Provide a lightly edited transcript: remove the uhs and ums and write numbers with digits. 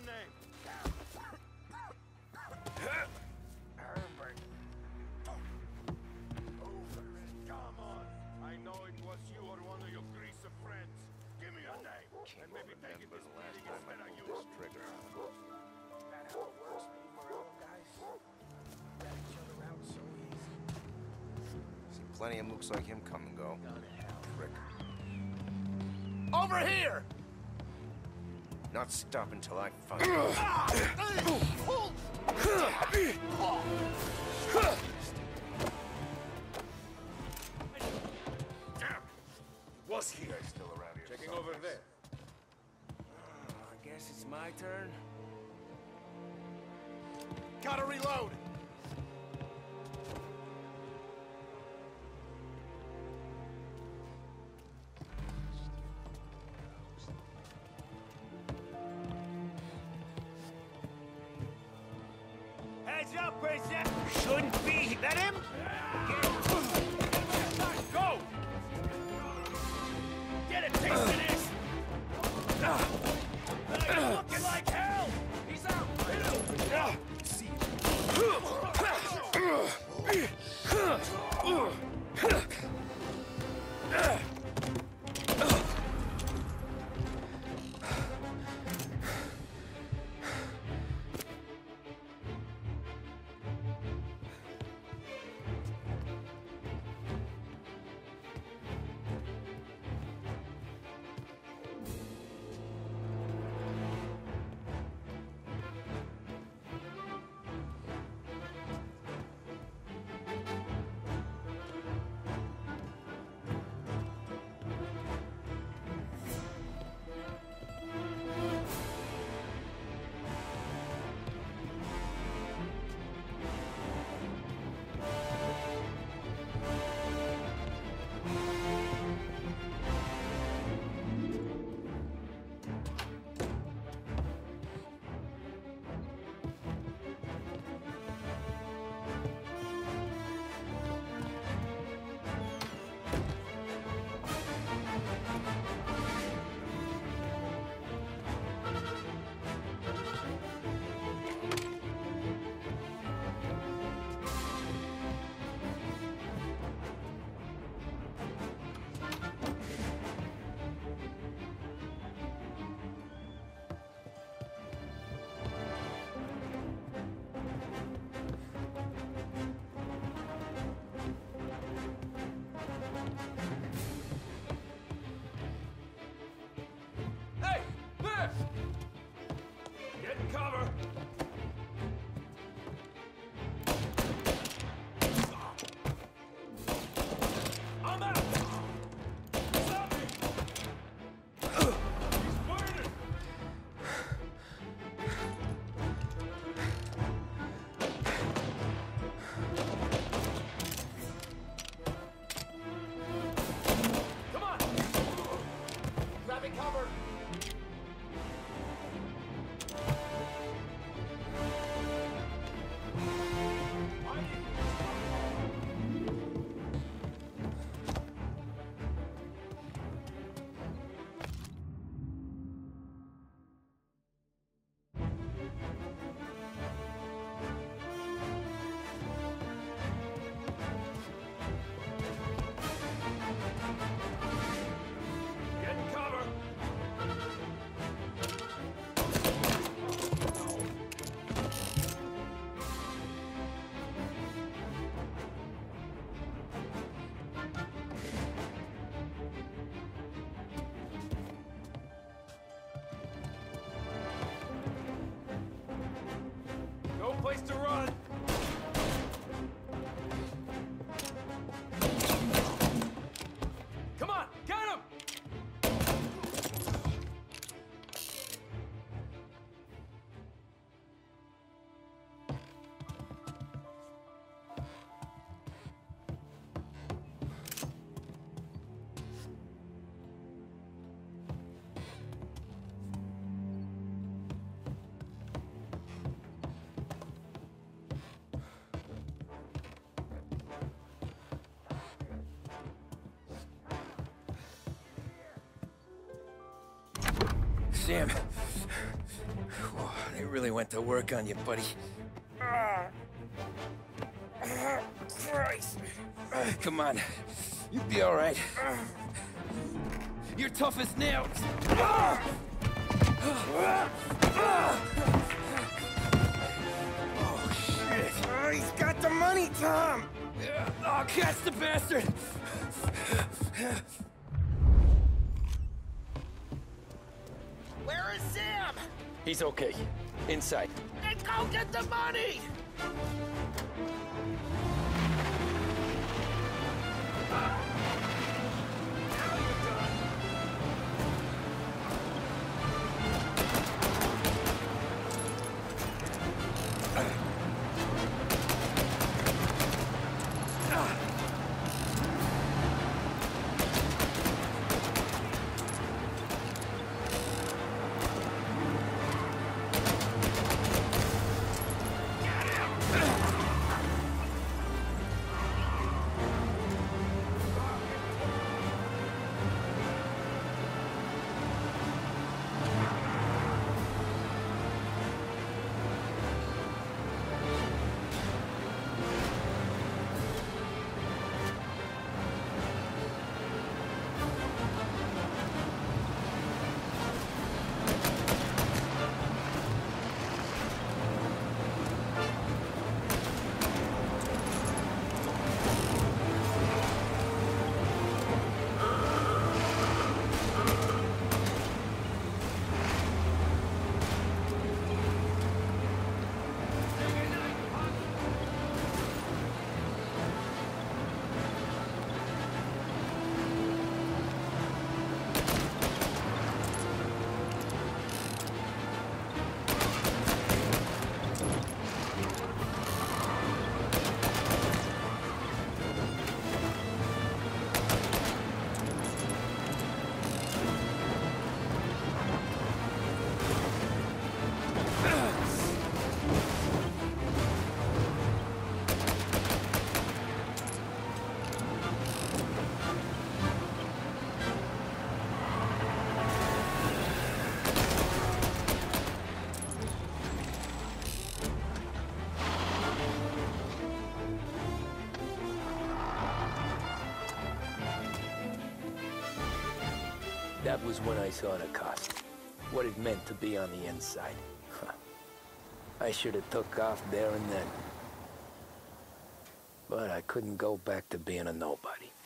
name? Herbert. Come on. I know it was you or one of your greaser friends. Give me your name. And maybe take it this meeting instead of you. Trigger. That how it works, me, Morello, guys? Rat each other out so easy. See plenty of mooks like him come and go. Go to hell. Prick. Over here! Not stop until I find you. Damn! Was he still around here? Checking over there. I guess it's my turn. Gotta reload! Heads up, princess! Shouldn't be. That him? Go! Get a taste of this! You're looking like hell! He's out! Hit him! Place to run! Come on, get him! Sam, Whoa, they really went to work on you, buddy. Christ. Come on. You'll be all right. You're tough as nails. Oh, shit. Oh, he's got the money, Tom! Oh, catch the bastard! Where is Sam? He's okay. Inside. Then go get the money! That was when I saw the cost. What it meant to be on the inside. I should have took off there and then. But I couldn't go back to being a nobody.